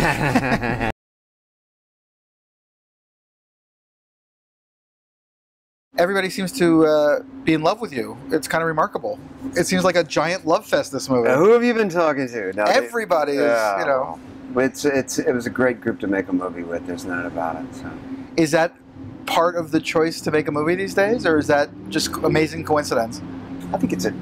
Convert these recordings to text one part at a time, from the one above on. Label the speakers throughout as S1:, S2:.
S1: Everybody seems to be in love with you. It's kind of remarkable. It seems like a giant love fest, this movie.
S2: Who have you been talking to? No,
S1: everybody is, you know.
S2: It was a great group to make a movie with. There's none about it. So.
S1: Is that part of the choice to make a movie these days, or is that just amazing coincidence?
S2: I think it's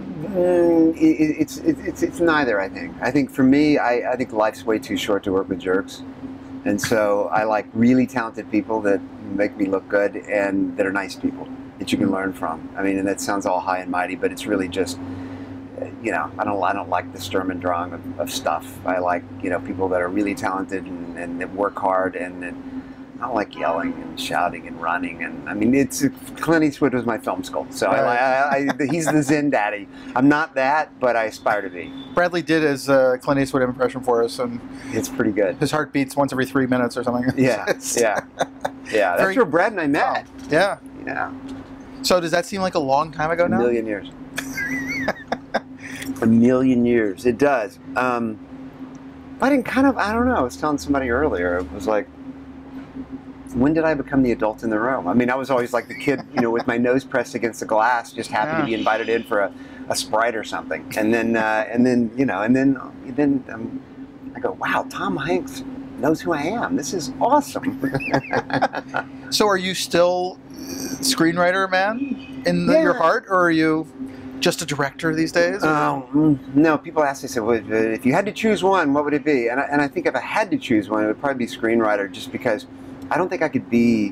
S2: it's neither. I think for me, I think life's way too short to work with jerks, and so I like really talented people that make me look good and that are nice people that you can learn from. I mean, and that sounds all high and mighty, but it's really just, you know, I don't like the Sturm und Drang of stuff. I like, you know, people that are really talented and that work hard, and that I don't like yelling and shouting and running. And I mean, Clint Eastwood was my film school, so he's the Zen daddy. I'm not that, but I aspire to be.
S1: Bradley did his Clint Eastwood impression for us, and
S2: it's pretty good.
S1: His heart beats once every 3 minutes or something.
S2: Yeah, yeah, yeah. That's where Brad and I met.
S1: Oh, yeah,
S2: yeah.
S1: So does that seem like a long time ago now?
S2: A million years. A million years. It does. I don't know. I was telling somebody earlier. It was like, when did I become the adult in the room? I mean, I was always like the kid, you know, with my nose pressed against the glass, just happy to be invited in for a Sprite or something. And then I go, wow, Tom Hanks knows who I am. This is awesome.
S1: So are you still screenwriter, man, in your heart, or are you just a director these days?
S2: No, people ask me, well, if you had to choose one, what would it be? And I think if I had to choose one, it would probably be screenwriter, just because I don't think I could be,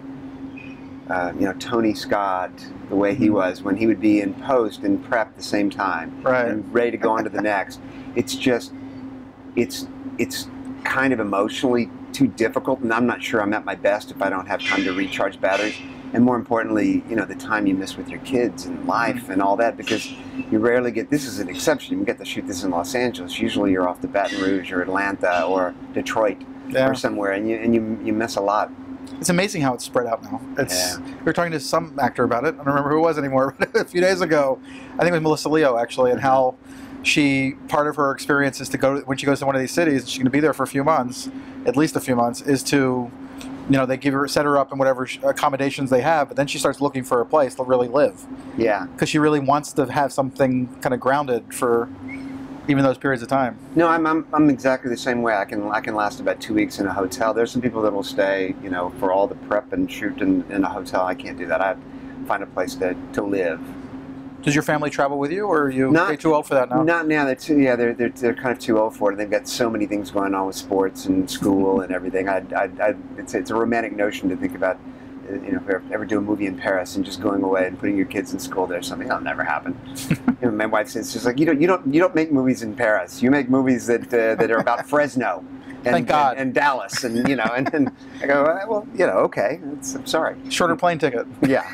S2: you know, Tony Scott the way he was when he would be in post and prep at the same time,
S1: right,
S2: and ready to go on to the next. It's just, it's kind of emotionally too difficult, and I'm not sure I'm at my best if I don't have time to recharge batteries. And more importantly, you know, the time you miss with your kids and life and all that, because you rarely get, this is an exception, you get to shoot this in Los Angeles. Usually you're off to Baton Rouge or Atlanta or Detroit or somewhere, and you miss a lot.
S1: It's amazing how it's spread out now. We were talking to some actor about it. I don't remember who it was anymore, but a few days ago, I think it was Melissa Leo actually, and how part of her experience is to go, when she goes to one of these cities, she's going to be there for a few months, at least a few months, is to, you know, they set her up in whatever accommodations they have, but then she starts looking for a place to really live.
S2: Yeah.
S1: Because she really wants to have something kind of grounded for even those periods of time.
S2: No, I'm exactly the same way. I can last about 2 weeks in a hotel. There's some people that will stay, you know, for all the prep and shoot in a hotel. I can't do that. I find a place to live.
S1: Does your family travel with you, or are you too old for that now?
S2: Not now. They're kind of too old for it. They've got so many things going on with sports and school and everything. It's a romantic notion to think about, you know, if you ever do a movie in Paris and just going away and putting your kids in school there or something. That'll never happen. You know, my wife says, she's like, you don't make movies in Paris. You make movies that are about Fresno.
S1: Thank God.
S2: And Dallas, and you know, and I go, well, you know, okay, I'm sorry.
S1: Shorter plane ticket.
S2: Yeah.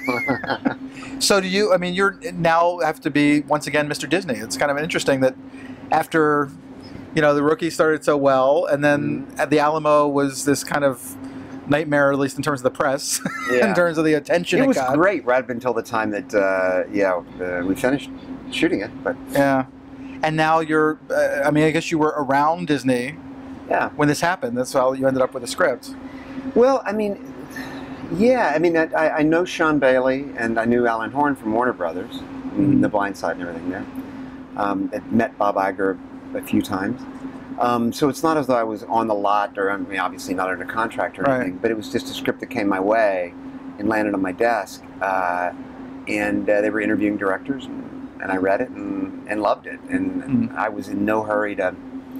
S1: So do you? I mean, you're now have to be once again Mr. Disney. It's kind of interesting that after, you know, The Rookie started so well, and then the Alamo was this kind of nightmare, at least in terms of the press, in terms of the attention it got.
S2: It was great right up until the time that we finished shooting it, but
S1: yeah. And now you're. I mean, I guess you were around Disney.
S2: Yeah.
S1: When this happened, that's how you ended up with a script.
S2: Well, I mean, yeah. I mean, I know Sean Bailey, and I knew Alan Horn from Warner Brothers, and The Blind Side and everything there. I'd met Bob Iger a few times. So it's not as though I was on the lot, or I mean, obviously not under contract or anything, but it was just a script that came my way and landed on my desk. And they were interviewing directors, and I read it and loved it. And I was in no hurry to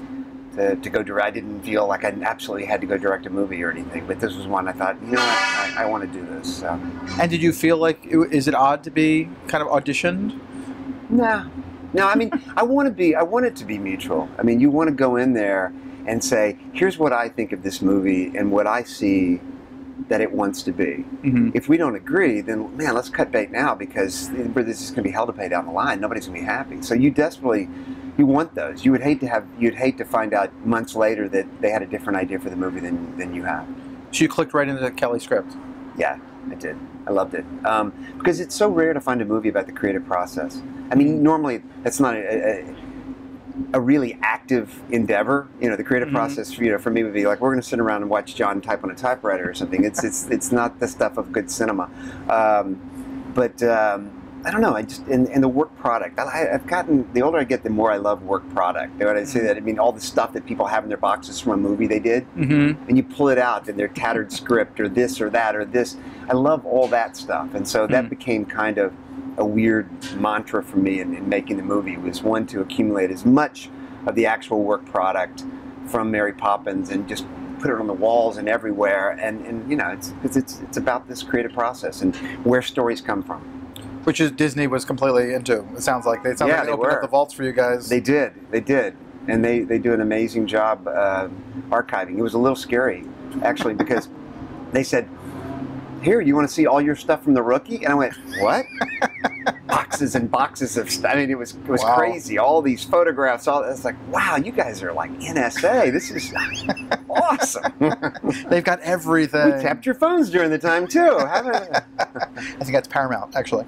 S2: go direct. I didn't feel like I absolutely had to go direct a movie or anything, but this was one I thought, you know what, I want to do this. So.
S1: And did you feel like, is it odd to be kind of auditioned?
S2: No, I mean, I want it to be mutual. I mean, you want to go in there and say, here's what I think of this movie and what I see that it wants to be. If we don't agree, then man, let's cut bait now, because this is going to be hell to pay down the line. Nobody's going to be happy. So you desperately, you want those. You'd hate to find out months later that they had a different idea for the movie than you have.
S1: So you clicked right into the Kelly script.
S2: Yeah, I did. I loved it. Because it's so rare to find a movie about the creative process. I mean, normally that's not a really active endeavor. You know, the creative process, you know, for me would be like, we're going to sit around and watch John type on a typewriter or something. It's not the stuff of good cinema. But I don't know. I just and the work product. I've gotten, the older I get, the more I love work product. When I say that, I mean all the stuff that people have in their boxes from a movie they did, and you pull it out in their tattered script or this or that or this. I love all that stuff, and so that became kind of a weird mantra for me in making the movie, was one, to accumulate as much of the actual work product from Mary Poppins and just put it on the walls and everywhere, and you know, it's about this creative process and where stories come from.
S1: Which is Disney was completely into. It sounds like they opened up the vaults for you guys.
S2: They did, and they do an amazing job archiving. It was a little scary, actually, because they said, "Here, you want to see all your stuff from The Rookie?" And I went, "What?" Boxes and boxes of stuff. I mean, it was crazy. All these photographs. It's like, wow, you guys are like NSA. This is awesome.
S1: They've got everything.
S2: We tapped your phones during the time too.
S1: I think that's Paramount, actually.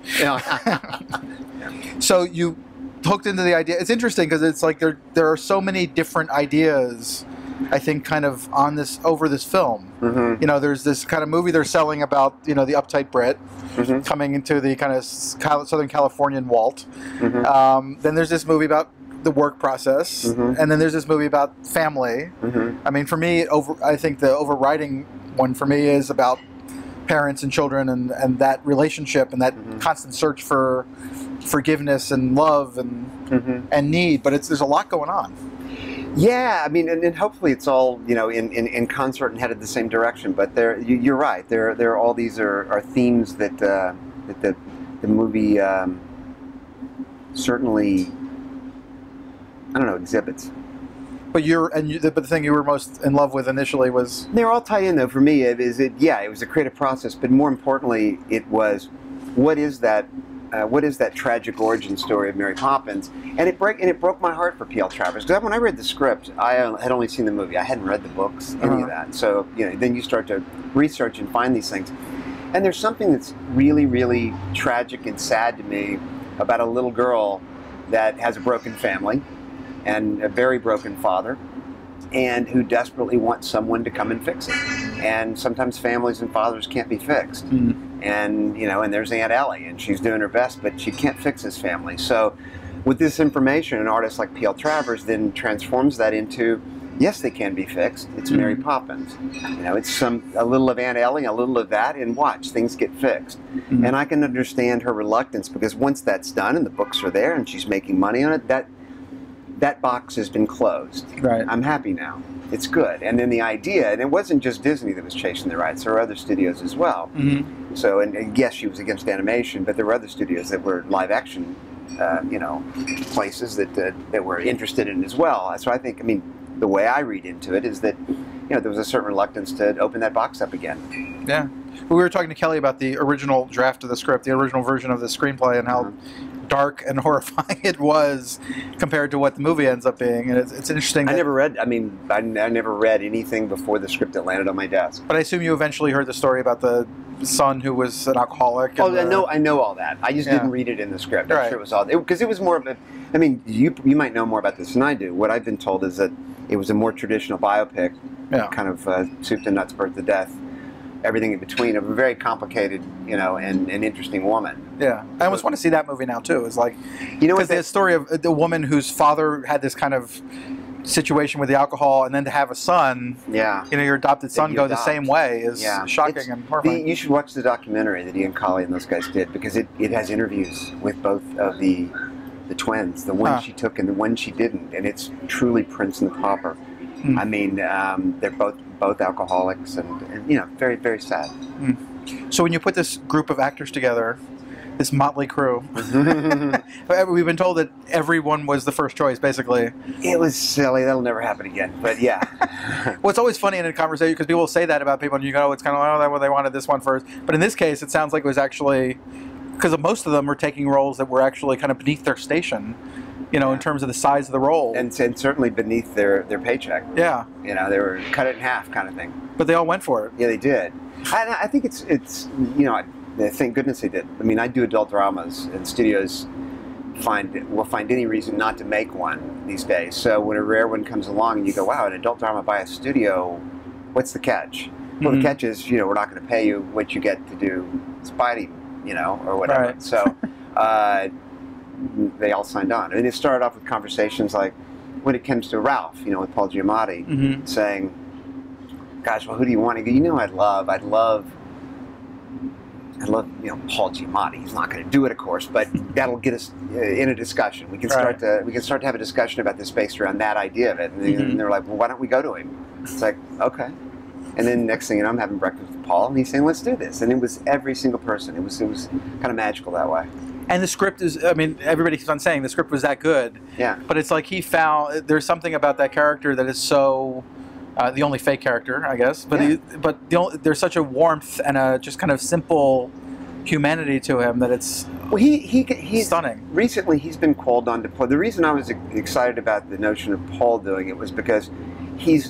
S1: So you hooked into the idea. It's interesting because it's like there are so many different ideas, I think, kind of on this, over this film. You know, there's this kind of movie they're selling about, you know, the uptight Brit coming into the kind of Southern Californian Walt. Then there's this movie about the work process, and then there's this movie about family. I mean, for me, I think the overriding one for me is about parents and children and that relationship and that constant search for forgiveness and love and need. But there's a lot going on.
S2: Yeah, I mean, and hopefully it's all, you know, in concert and headed the same direction. But you're right. There are all these are themes that the movie certainly, I don't know, exhibits.
S1: But but the thing you were most in love with initially was,
S2: they're all tied in though. For me, it was a creative process, but more importantly, it was what is that tragic origin story of Mary Poppins, and it broke my heart for P.L. Travers, because when I read the script, I had only seen the movie. I hadn't read the books, any of that. So, you know, then you start to research and find these things, and there's something that's really, really tragic and sad to me about a little girl that has a broken family and a very broken father, and who desperately wants someone to come and fix it. And sometimes families and fathers can't be fixed. And, you know, and there's Aunt Ellie, and she's doing her best, but she can't fix his family. So with this information, an artist like P.L. Travers then transforms that into, yes, they can be fixed. It's Mary Poppins. You know, it's a little of Aunt Ellie, a little of that, and watch, things get fixed. And I can understand her reluctance, because once that's done and the books are there and she's making money on it, that box has been closed.
S1: Right.
S2: I'm happy now. It's good. And then the idea, and it wasn't just Disney that was chasing the rights, there were other studios as well. So, and yes, she was against animation, but there were other studios that were live action, you know, places that were interested in it as well. So I think, I mean, the way I read into it is that, you know, there was a certain reluctance to open that box up again.
S1: Yeah. We were talking to Kelly about the original draft of the script, the original version of the screenplay, and how dark and horrifying it was compared to what the movie ends up being. And it's interesting.
S2: I never read anything before the script that landed on my desk.
S1: But I assume you eventually heard the story about the son who was an alcoholic.
S2: Oh, I know all that. I just didn't read it in the script. I'm sure it was all, because it was more of a, I mean, you might know more about this than I do. What I've been told is that it was a more traditional biopic, kind of soup to nuts, birth to death, everything in between, of a very complicated, you know, and an interesting woman.
S1: Yeah, I almost want to see that movie now too. It's like,
S2: you know,
S1: because the story of the woman whose father had this kind of situation with the alcohol, and then to have a son, you know, your adopted son go the same way is shocking and horrifying.
S2: You should watch the documentary that Ian Colley and those guys did, because it has interviews with both of the twins, the one she took and the one she didn't, and it's truly Prince and the Pauper. I mean, they're both alcoholics, and you know, very, very sad.
S1: So when you put this group of actors together, this motley crew, we've been told that everyone was the first choice, basically.
S2: It was silly. That'll never happen again. But yeah.
S1: Well, it's always funny in a conversation, because people will say that about people, and you go, it's kind of like, oh, they wanted this one first. But in this case, it sounds like it was actually, because most of them were taking roles that were actually kind of beneath their station, you know, in terms of the size of the role. And
S2: certainly beneath their paycheck.
S1: Yeah.
S2: You know, they were cut it in half kind of thing.
S1: But they all went for it.
S2: Yeah, they did. I think it's you know, thank goodness they did. I mean, I do adult dramas, and studios will find any reason not to make one these days. So when a rare one comes along and you go, wow, an adult drama by a studio, what's the catch? Well, the catch is, we're not going to pay you what you get to do Spidey, or whatever.
S1: Right.
S2: So they all signed on. And it started off with conversations like, when it comes to Ralph, with Paul Giamatti, saying, gosh, well, who do you want? He goes, I'd love, Paul Giamatti. He's not going to do it, of course, but that'll get us in a discussion. We can start to have a discussion about this based around that idea of it. And they're like, well, why don't we go to him? It's like, okay. And then next thing you know, I'm having breakfast with Paul, and he's saying, let's do this. And it was every single person. It was kind of magical that way.
S1: And the script is, everybody keeps on saying the script was that good. Yeah. But it's like he found, there's something about that character that is so, the only fake character, I guess. But there's such a warmth and a just kind of simple humanity to him that it's he's stunning. Recently, he's been called on to play. The reason I was excited about the notion of Paul doing it was because he's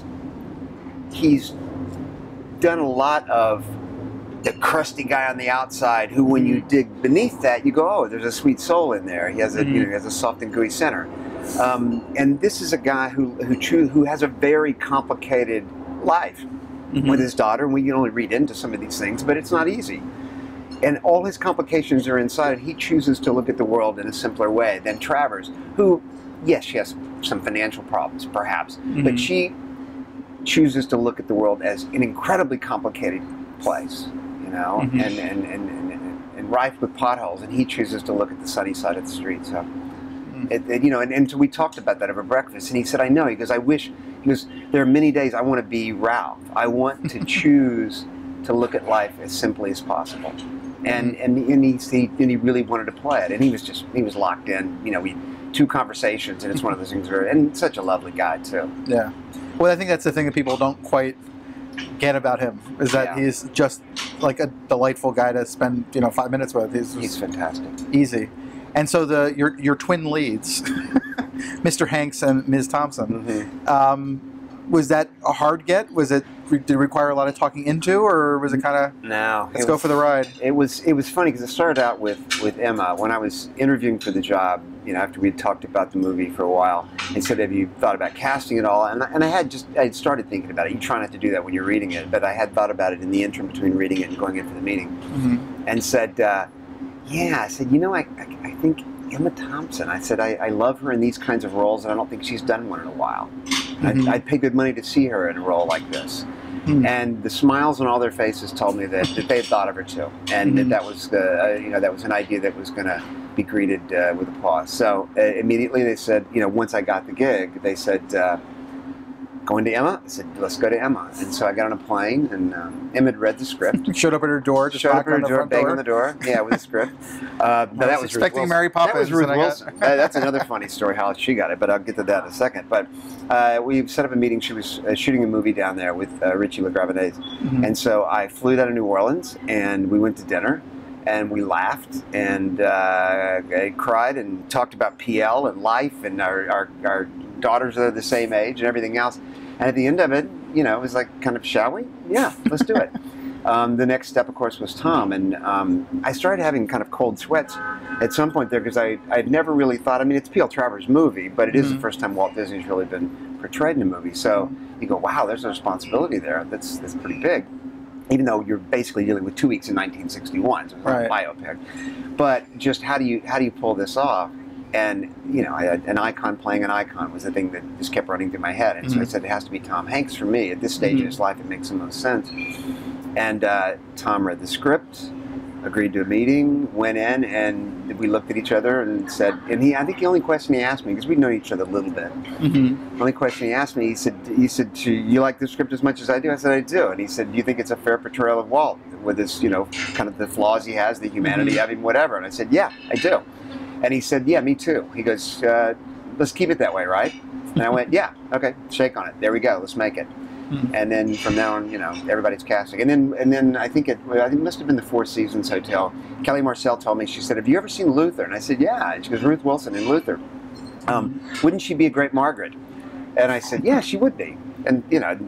S1: done a lot of the crusty guy on the outside who, when you dig beneath that, you go, oh, there's a sweet soul in there. He has a he has a soft and gooey center. And this is a guy who has a very complicated life with his daughter, and we can only read into some of these things, but it's not easy. And all his complications are inside, and he chooses to look at the world in a simpler way than Travers, who, yes, she has some financial problems, perhaps, but she chooses to look at the world as an incredibly complicated place, and rife with potholes, and he chooses to look at the sunny side of the street. So, and so we talked about that over breakfast, and he said, I know. He goes, there are many days I want to be Ralph. I want to choose to look at life as simply as possible. And he really wanted to play it, and he was locked in. We had 2 conversations, and it's one of those things and such a lovely guy too. Yeah. Well, I think that's the thing that people don't quite get about him, is that he's just like a delightful guy to spend 5 minutes with. He's fantastic. Easy. And so your twin leads, Mr. Hanks and Ms. Thompson, was that a hard get? Did it require a lot of talking into, or was it kind of let's go for the ride? It was funny because it started out with Emma when I was interviewing for the job. After we'd talked about the movie for a while, and said, "Have you thought about casting it all?" And I had started thinking about it. You try not to do that when you're reading it, but I had thought about it in the interim between reading it and going in for the meeting, and said, "Yeah." I said, I think Emma Thompson. I said, I love her in these kinds of roles, and I don't think she's done one in a while. I'd pay good money to see her in a role like this. And the smiles on all their faces told me that they had thought of her too, and that was that was an idea that was going to be greeted with applause. So immediately they said, once I got the gig, they said, going to Emma? I said, let's go to Emma. And so I got on a plane, and Emma had read the script. Showed up at her door, banged on the door, with the script. That was expecting Mary Poppins. That was Ruth Wilson. That's another funny story how she got it, but I'll get to that in a second. But we set up a meeting. She was shooting a movie down there with Richie LaGravenese. And so I flew down to New Orleans, and we went to dinner. And we laughed and I cried and talked about PL and life, and our daughters are the same age and everything else. And at the end of it, it was like, kind of, shall we? Yeah, let's do it. The next step, of course, was Tom. And I started having kind of cold sweats at some point there because I'd never really thought, it's P.L. Travers' movie, but it is the first time Walt Disney's really been portrayed in a movie. So you go, wow, there's a responsibility there. That's pretty big. Even though you're basically dealing with 2 weeks in 1961, so it's not a biopic. But just how do you pull this off? And I had an icon playing an icon was the thing that just kept running through my head. And so I said, it has to be Tom Hanks for me. At this stage in his life, it makes the most sense. And Tom read the script, agreed to a meeting, went in, and we looked at each other and said, I think the only question he asked me, because we'd known each other a little bit, the only question he asked me, he said, you like the script as much as I do? I said, I do. And he said, do you think it's a fair portrayal of Walt with his, kind of the flaws he has, the humanity of him, whatever? And I said, yeah, I do. And he said, yeah, me too. He goes, let's keep it that way, right? And I went, yeah, okay, shake on it. There we go, let's make it. And then from now on, everybody's casting. And then I think it must have been the Four Seasons Hotel. Kelly Marcel told me, she said, have you ever seen Luther? And I said, yeah. And she goes, Ruth Wilson in Luther. Wouldn't she be a great Margaret? And I said, yeah, she would be. And,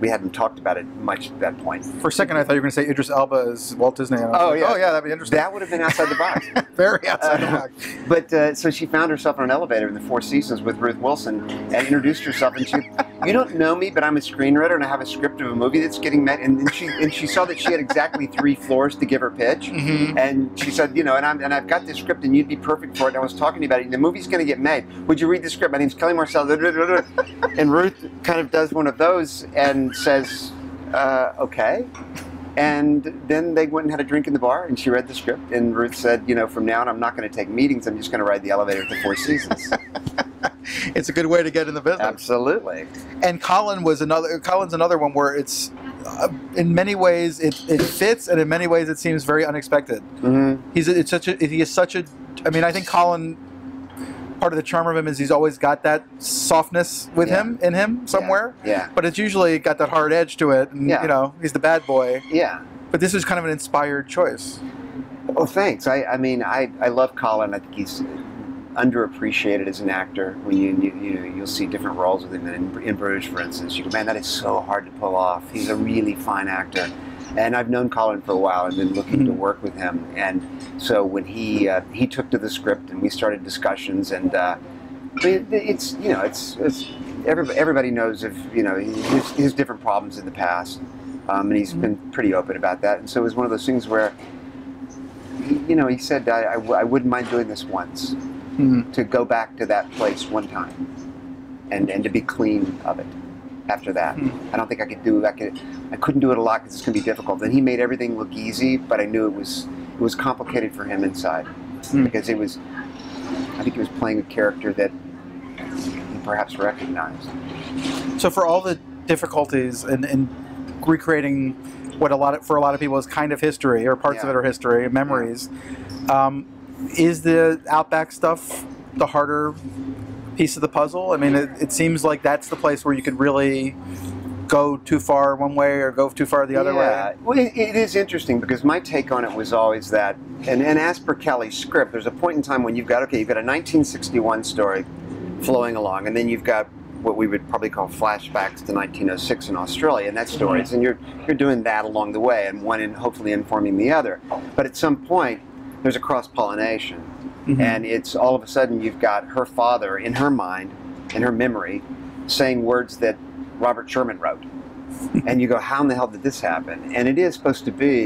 S2: we hadn't talked about it much at that point.
S1: For a second, I thought you were going to say Idris Elba as Walt Disney. And I was like, oh yeah, that'd be interesting.
S2: That would have been outside the box.
S1: Very outside the box.
S2: But so she found herself on an elevator in the Four Seasons with Ruth Wilson and introduced herself, and she, you don't know me, but I'm a screenwriter and I have a script of a movie that's getting made. And she saw that she had exactly 3 floors to give her pitch, and she said, you know, and I've got this script and you'd be perfect for it. And I was talking to you about it. The movie's going to get made. Would you read the script? My name's Kelly Marcel. And Ruth kind of does one of those and says, okay. And then they went and had a drink in the bar, and she read the script, and Ruth said, you know, from now on I'm not going to take meetings, I'm just going to ride the elevator at the Four Seasons.
S1: It's a good way to get in the business.
S2: Absolutely.
S1: And Colin's another one where it's, in many ways it fits, and in many ways it seems very unexpected. He is such a, I mean, I think Colin, part of the charm of him is he's always got that softness with him, in him somewhere.
S2: Yeah.
S1: But it's usually got that hard edge to it, and you know, he's the bad boy.
S2: Yeah.
S1: But this is kind of an inspired choice.
S2: Well, thanks. I mean, I love Colin. I think he's underappreciated as an actor. When you'll see different roles with him in Bruges, for instance. You go, man, that is so hard to pull off. He's a really fine actor. And I've known Colin for a while and been looking to work with him. And so when he took to the script and we started discussions, and it's, you know, it's everybody knows of, you know, his different problems in the past, and he's been pretty open about that. And so it was one of those things where, you know, he said, I wouldn't mind doing this once, to go back to that place one time, and to be clean of it. After that, I don't think I couldn't do it a lot because it's going to be difficult. And he made everything look easy, but I knew it was complicated for him inside, because I think he was playing a character that he perhaps recognized.
S1: So for all the difficulties in recreating what for a lot of people is kind of history, or parts of it are history, memories, is the Outback stuff the harder piece of the puzzle? I mean, it seems like that's the place where you could really go too far one way or go too far the other way.
S2: Well, it is interesting because my take on it was always that, and as per Kelly's script, there's a point in time when you've got a 1961 story flowing along, and then you've got what we would probably call flashbacks to 1906 in Australia, and that stories, and you're doing that along the way, and one hopefully informing the other. But at some point, there's a cross-pollination. And it's all of a sudden you've got her father in her mind, in her memory, saying words that Robert Sherman wrote. And you go, how in the hell did this happen? And it's supposed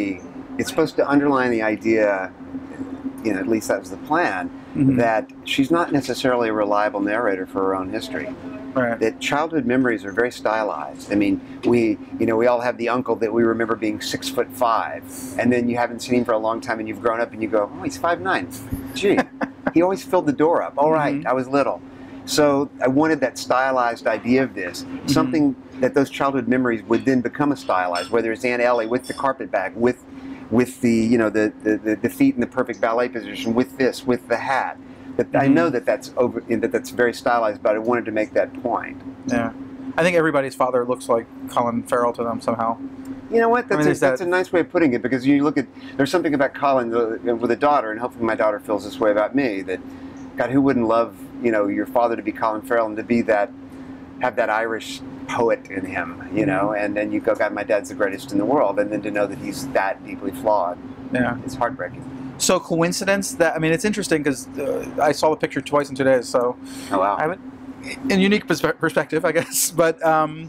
S2: to underline the idea, you know, at least that was the plan, that she's not necessarily a reliable narrator for her own history.
S1: Right.
S2: That childhood memories are very stylized. I mean, we all have the uncle that we remember being 6'5", and then you haven't seen him for a long time, and you've grown up, and you go, oh, he's 5'9". Gee, he always filled the door up. All right, I was little. So I wanted that stylized idea of this, something that those childhood memories would then become a stylized, whether it's Aunt Ellie with the carpet bag, with the, you know, the feet in the perfect ballet position, with the hat. But I know that's very stylized, but I wanted to make that point.
S1: Yeah, I think everybody's father looks like Colin Farrell to them somehow.
S2: You know what? That's a nice way of putting it, because you look at, there's something about Colin with a daughter, and hopefully my daughter feels this way about me. That, God, who wouldn't love, you know, your father to be Colin Farrell and to be have that Irish poet in him, you know? And then you go, God, my dad's the greatest in the world, and then to know that he's that deeply flawed, it's heartbreaking.
S1: So coincidence that, I mean, it's interesting because I saw the picture twice in 2 days, so I have it in unique perspective, I guess. But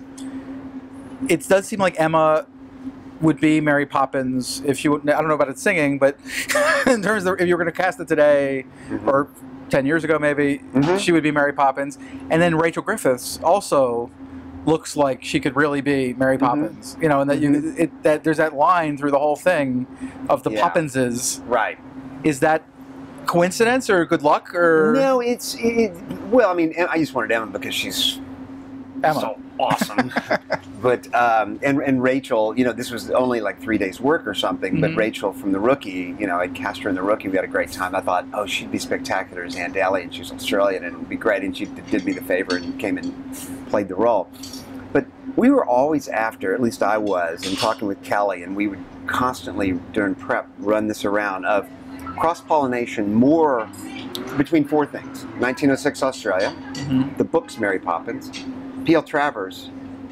S1: it does seem like Emma would be Mary Poppins if she would, I don't know about it singing, but in terms of if you were going to cast it today or 10 years ago maybe, she would be Mary Poppins. And then Rachel Griffiths also looks like she could really be Mary Poppins, you know, and that that there's that line through the whole thing of the Poppinses.
S2: Right.
S1: Is that coincidence or good luck or?
S2: No, well, I mean, I just wanted Emma because she's so awesome. But and Rachel, you know, this was only like 3 days work or something. But Rachel from The Rookie, you know, I'd cast her in The Rookie. We had a great time. I thought, oh, she'd be spectacular as Aunt Ellie, and she's Australian, and it'd be great. And she did me the favor and came and played the role. But we were always after, at least I was, and talking with Kelly, and we would constantly during prep run this around of cross-pollination more between 4 things: 1906 Australia, the books Mary Poppins, P.L. Travers,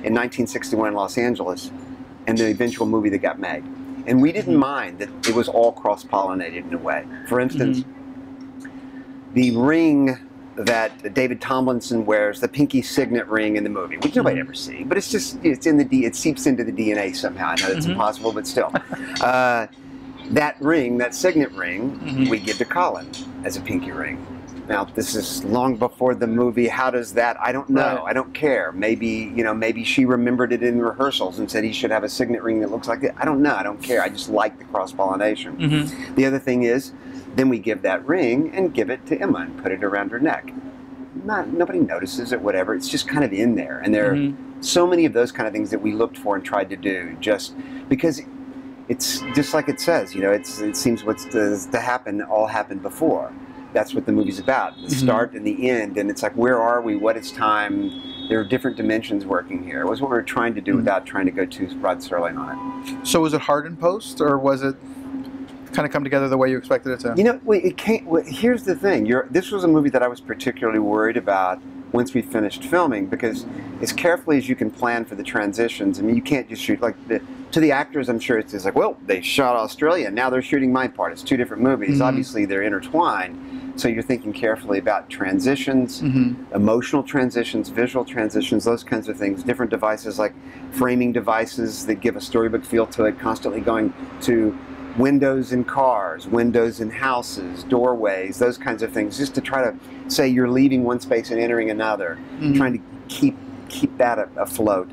S2: in 1961 in Los Angeles, and the eventual movie that got made. And we didn't mind that it was all cross-pollinated in a way. For instance, the ring that David Tomlinson wears, the pinky signet ring in the movie, which nobody ever see, but it's just, it's in the it seeps into the DNA somehow. I know it's impossible, but still. That ring, that signet ring, we give to Colin as a pinky ring. Now, this is long before the movie. How does that? I don't know. Right. I don't care. Maybe, you know, maybe she remembered it in rehearsals and said he should have a signet ring that looks like that. I don't know. I don't care. I just like the cross-pollination. The other thing is, then we give that ring and give it to Emma and put it around her neck. Nobody notices it, whatever. It's just kind of in there. And there are so many of those kind of things that we looked for and tried to do, just because it's just like it says, you know, it seems what's to happen all happened before. That's what the movie's about, the start and the end, and it's like, where are we, what is time? There are different dimensions working here. It was what we were trying to do without trying to go too broad sterling on it.
S1: So was it hard in post, or was it kind of come together the way you expected it to?
S2: You know, it can't, here's the thing, this was a movie that I was particularly worried about once we finished filming, because as carefully as you can plan for the transitions, I mean, you can't just shoot, like, to the actors, I'm sure it's just like, well, they shot Australia, now they're shooting my part. It's two different movies. Obviously, they're intertwined, so you're thinking carefully about transitions, emotional transitions, visual transitions, those kinds of things, different devices like framing devices that give a storybook feel to it, constantly going to windows in cars, windows in houses, doorways, those kinds of things, just to try to say you're leaving one space and entering another, trying to keep that afloat.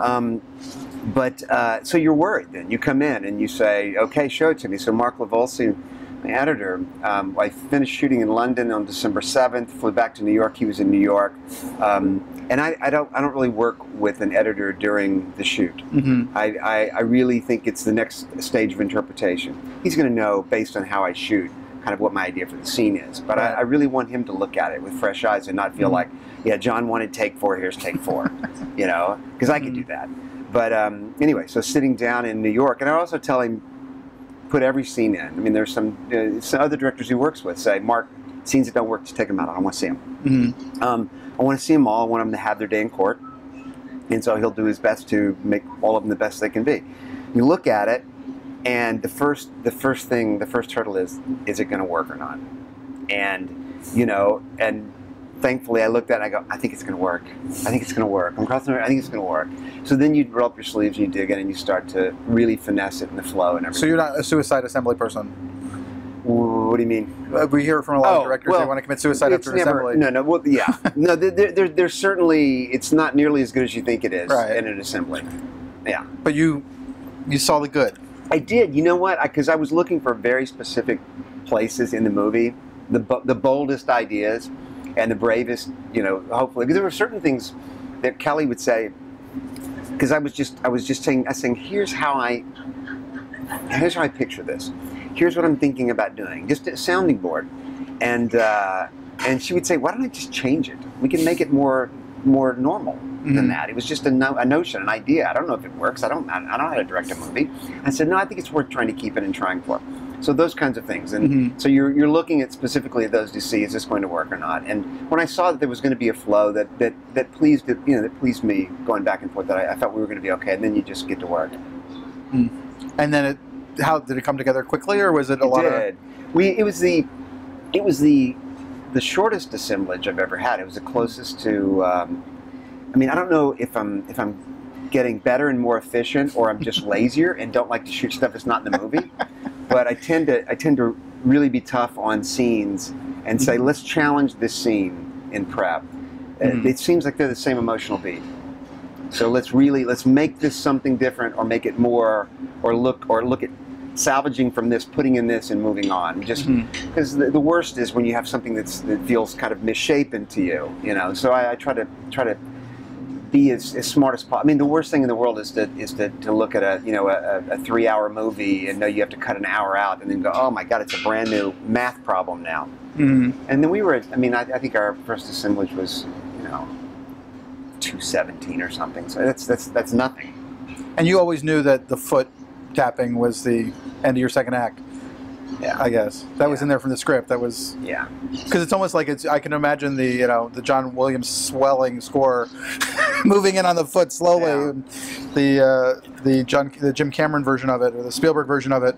S2: So you're worried then. You come in and you say, okay, show it to me. So Mark Lavolsi, my editor, I finished shooting in London on December 7th, flew back to New York. He was in New York. And I don't really work with an editor during the shoot. I really think it's the next stage of interpretation. He's going to know, based on how I shoot, kind of what my idea for the scene is. But I really want him to look at it with fresh eyes and not feel like, yeah, John wanted take 4, here's take 4, you know, because I could do that. But anyway, so sitting down in New York, and I also tell him, put every scene in. I mean, there's some other directors he works with say, Mark, scenes that don't work, just take them out. I don't want to see them. I want to see them all. I want them to have their day in court. And so he'll do his best to make all of them the best they can be. You look at it, and the first hurdle is it going to work or not? And, you know, and thankfully I looked at it and I go, I think it's going to work. I think it's going to work. I'm crossing I think it's going to work. So then you roll up your sleeves and you dig in and you start to really finesse it in the flow and everything.
S1: So you're not a suicide assembly person?
S2: What do you mean?
S1: We hear from a lot of directors they want to commit suicide after assembly.
S2: No, well, yeah. No, there's certainly, it's not nearly as good as you think it is in an assembly. Yeah.
S1: But you saw the good.
S2: I did. You know what? Because I was looking for very specific places in the movie, the boldest ideas and the bravest, you know, hopefully. Because there were certain things that Kelly would say, because I was just saying, here's how I picture this. Here's what I'm thinking about doing. Just a sounding board. And she would say, why don't I just change it? We can make it more normal than that. It was just a notion, an idea. I don't know if it works. I don't know how to direct a movie. I said, no, I think it's worth trying to keep it and trying for. So those kinds of things. And so you're looking at specifically at those to see, is this going to work or not? And when I saw that there was going to be a flow that pleased me going back and forth, that I felt we were going to be okay, and then you just get to work.
S1: And then how did it come together quickly, or was it a lot of?
S2: It was the shortest assemblage I've ever had. It was the closest to. I mean, I don't know if I'm getting better and more efficient, or I'm just lazier and don't like to shoot stuff that's not in the movie. But I tend to really be tough on scenes and say, let's challenge this scene in prep. It seems like they're the same emotional beat. So let's make this something different, or make it more, or look at salvaging from this, putting in this, and moving on. Just because the worst is when you have something that feels kind of misshapen to you, you know. So I try to be as smart as possible. I mean, the worst thing in the world is to look at a 3-hour movie and know you have to cut an hour out and then go, oh my God, it's a brand new math problem now. And then I think our first assemblage was 2:17 or something. So that's nothing.
S1: And you always knew that the foot tapping was the end of your second act.
S2: Yeah.
S1: I guess that was in there from the script. That was because it's almost like I can imagine the John Williams swelling score moving in on the foot slowly. And the Jim Cameron version of it or the Spielberg version of it.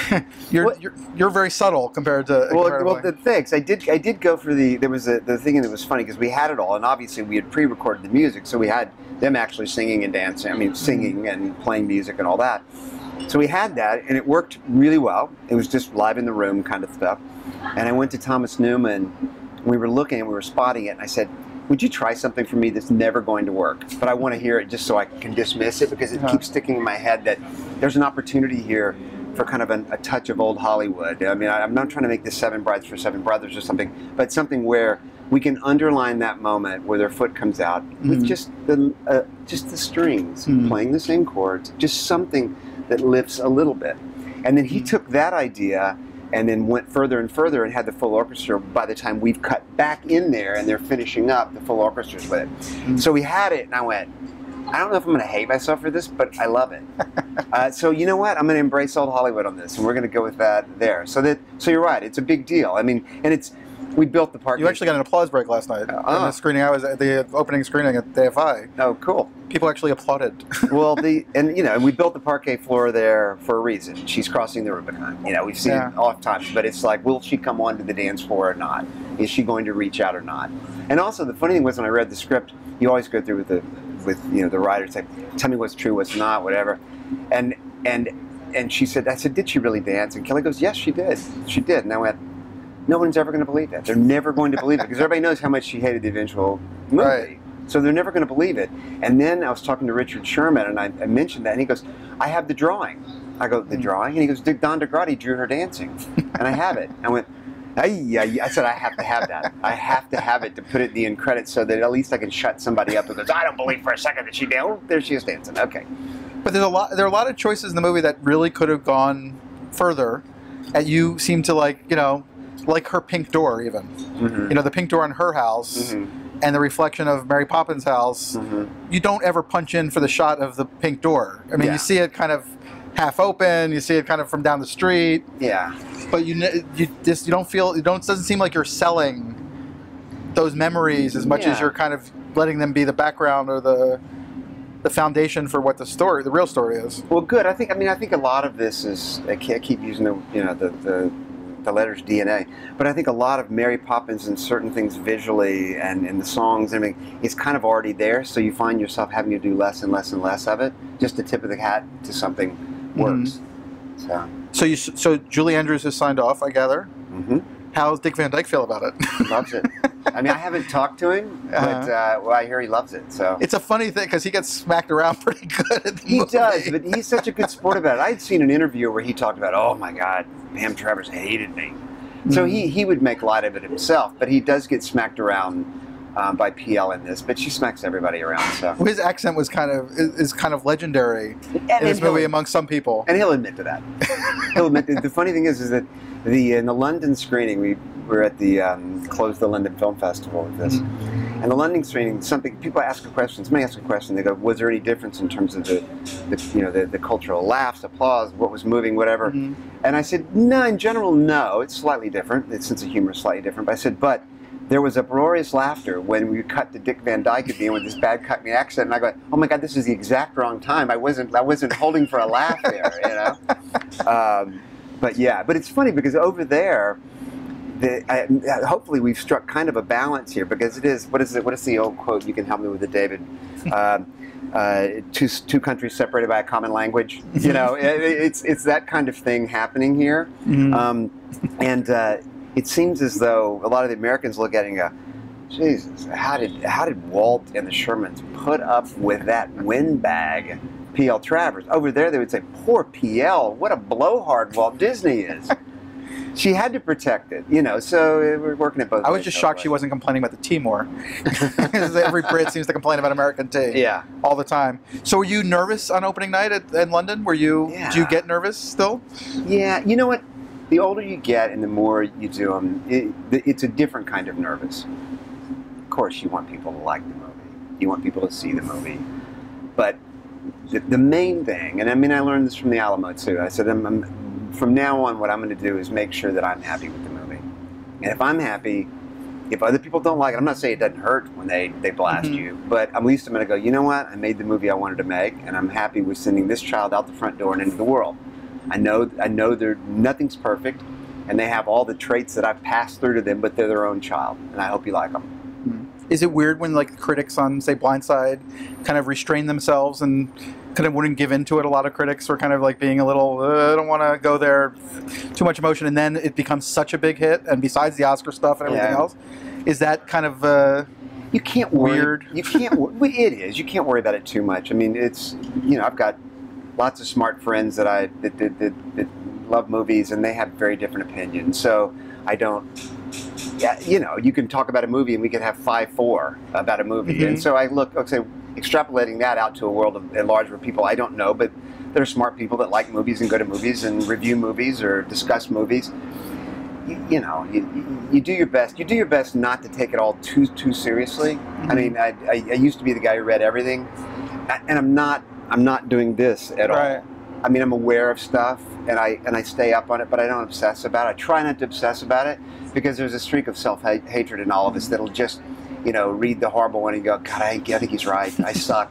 S1: you're very subtle compared to.
S2: Well, thanks. I did go for the thing that was funny because we had it all, and obviously we had pre-recorded the music, so we had them actually singing and dancing. I mean, singing and playing music and all that. So we had that, and it worked really well. It was just live in the room kind of stuff. And I went to Thomas Newman. We were looking and we were spotting it, and I said, would you try something for me that's never going to work? But I want to hear it just so I can dismiss it because it keeps sticking in my head that there's an opportunity here for kind of a touch of old Hollywood. I mean, I'm not trying to make this Seven Brides for Seven Brothers or something, but something where we can underline that moment where their foot comes out with just the strings playing the same chords, just something that lifts a little bit. And then he took that idea and then went further and further and had the full orchestra by the time we've cut back in there and they're finishing up the full orchestras with it. So we had it and I went, I don't know if I'm going to hate myself for this, but I love it. So you know what? I'm going to embrace old Hollywood on this and we're going to go with that there. So you're right. It's a big deal. I mean, and we built the park.
S1: You actually got an applause break last night. In the screening, I was at the opening screening at the AFI.
S2: Oh, cool.
S1: People actually applauded.
S2: Well, and we built the parquet floor there for a reason. She's crossing the Rubicon. We've seen it oft times, but it's like, will she come onto the dance floor or not? Is she going to reach out or not? And also, the funny thing was when I read the script, you always go through with the writer say, tell me what's true, what's not, whatever. And she said, I said, did she really dance? And Kelly goes, yes, she did. She did. And I went, no one's ever going to believe it. They're never going to believe it because everybody knows how much she hated the eventual movie.
S1: Right.
S2: So they're never going to believe it. And then I was talking to Richard Sherman and I mentioned that and he goes, I have the drawing. I go, the drawing? And he goes, Don DeGrati drew her dancing. And I have it. I went, I said, I have to have that. I have to have it to put it in the end credits so that at least I can shut somebody up who goes, I don't believe for a second that she danced. Oh, there she is dancing. Okay.
S1: But there are a lot of choices in the movie that really could have gone further. And you seem to like her pink door even. The pink door in her house and the reflection of Mary Poppins' house. You don't ever punch in for the shot of the pink door. I mean, you see it kind of half open, you see it kind of from down the street. Yeah. But you don't feel, it doesn't seem like you're selling those memories as much as you're kind of letting them be the background or the foundation for what the real story is.
S2: Well, good. I think a lot of this is, I keep using the letters DNA, but I think a lot of Mary Poppins and certain things visually and in the songs, I mean, it's kind of already there, so you find yourself having to do less and less and less of it. Just the tip of the hat to something works.
S1: So Julie Andrews has signed off, I gather. How's Dick Van Dyke feel about it?
S2: He loves it. I mean, I haven't talked to him, but I hear he loves it. So
S1: it's a funny thing because he gets smacked around pretty good at the movie.
S2: He does, but he's such a good sport about it. I had seen an interview where he talked about, oh my God, Pam Travers hated me. So he would make light of it himself, but he does get smacked around by PL in this, but she smacks everybody around. So
S1: his accent was kind of legendary in this movie among some people,
S2: and he'll admit to that. He'll admit. The funny thing is that in the London screening, we were at the closed the London Film Festival with this, and the London screening, people ask a question. Somebody asks a question. They go, "Was there any difference in terms of the cultural laughs, applause, what was moving, whatever?" And I said, "No, in general, no. It's slightly different. The sense of humor is slightly different." But I said, "But there was uproarious laughter when we cut to Dick Van Dyke at the end with this bad Cockney accent." And I go, "Oh my God, this is the exact wrong time. I wasn't holding for a laugh there, But it's funny because over there, hopefully we've struck kind of a balance here because it is, what is the old quote? You can help me with it, David. Two countries separated by a common language. It's that kind of thing happening here. It seems as though a lot of the Americans look at it and go, Jesus, how did Walt and the Shermans put up with that windbag, P.L. Travers? Over there they would say, poor P.L., what a blowhard Walt Disney is. She had to protect it, so we're working at both ways.
S1: I was just shocked she wasn't complaining about the tea more. Every Brit seems to complain about American tea all the time. So were you nervous on opening night in London? Do you get nervous still?
S2: Yeah, you know what? The older you get and the more you do them, it's a different kind of nervous. Of course, you want people to like the movie. You want people to see the movie. But the main thing, and I mean, I learned this from the Alamo too. I said, from now on, what I'm going to do is make sure that I'm happy with the movie. And if I'm happy, if other people don't like it, I'm not saying it doesn't hurt when they blast you, but at least I'm going to go, you know what? I made the movie I wanted to make, and I'm happy with sending this child out the front door and into the world. I know nothing's perfect, and they have all the traits that I've passed through to them, but they're their own child, and I hope you like them.
S1: Is it weird when like critics on, say, Blindside kind of restrain themselves and kind of wouldn't give into it? A lot of critics were kind of like being a little, I don't want to go there, too much emotion, and then it becomes such a big hit, and besides the Oscar stuff and everything else, is that kind of
S2: you can't worry.
S1: weird?
S2: You can't. It is. You can't worry about it too much. I mean, it's, you know, I've got lots of smart friends that love movies, and they have very different opinions. So I don't. Yeah, you know, you can talk about a movie, and we could have 5-4 about a movie, and so I look, okay, extrapolating that out to a world at large where people I don't know, but there are smart people that like movies and go to movies and review movies or discuss movies. You know, you do your best. You do your best not to take it all too seriously. I mean, I used to be the guy who read everything, and I'm not doing this at all. I mean, I'm aware of stuff, and I stay up on it, but I don't obsess about it. I try not to obsess about it, because there's a streak of self-hatred in all of us that'll just, you know, read the horrible one and go, God, I think he's right. I suck.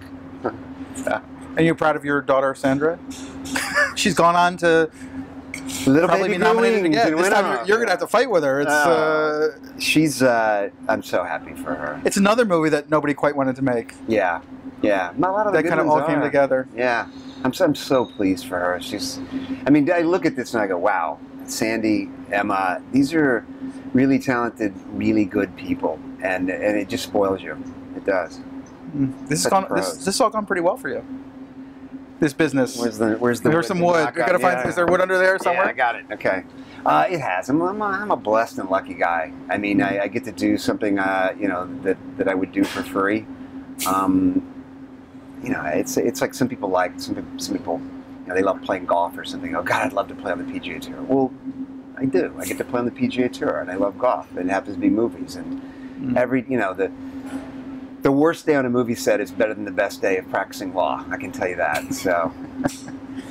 S1: Are you proud of your daughter, Sandra? She's gone on to probably be nominated again. This time you're going to have to fight with her. It's
S2: she's. I'm so happy for her.
S1: It's another movie that nobody quite wanted to make.
S2: Yeah, yeah. A lot of the
S1: that kind of all came together.
S2: Yeah, I'm so pleased for her. She's. I mean, I look at this and I go, wow, Sandy, Emma, these are really talented, really good people, and it just spoils you. It does.
S1: This has all gone pretty well for you. This business.
S2: Where's the
S1: There's some wood. You gotta find. Is there wood under there somewhere?
S2: Yeah, I got it. Okay. It has. I'm a blessed and lucky guy. I mean, I get to do something, you know, that I would do for free. You know, it's like some people, you know, they love playing golf or something. Oh God, I'd love to play on the PGA Tour. Well, I do. I get to play on the PGA Tour, and I love golf, and it happens to be movies. And you know, the worst day on a movie set is better than the best day of practicing law. I can tell you that. So.